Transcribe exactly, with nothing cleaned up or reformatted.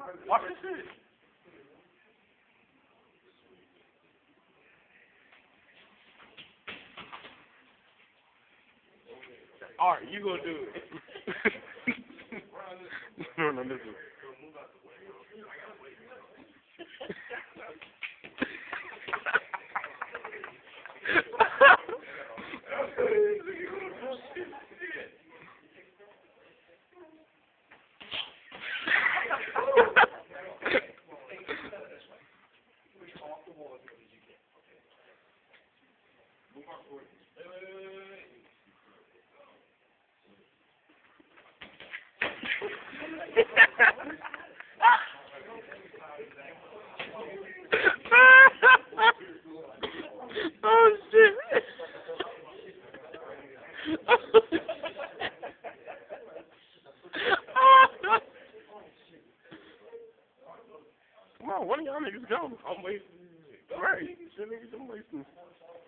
Watch this shit. Alright, you gonna do it. No, no, this is. Oh shit! Come on, one of y'all niggas go. I'm wasting. Right, shit niggas, I'm wasting.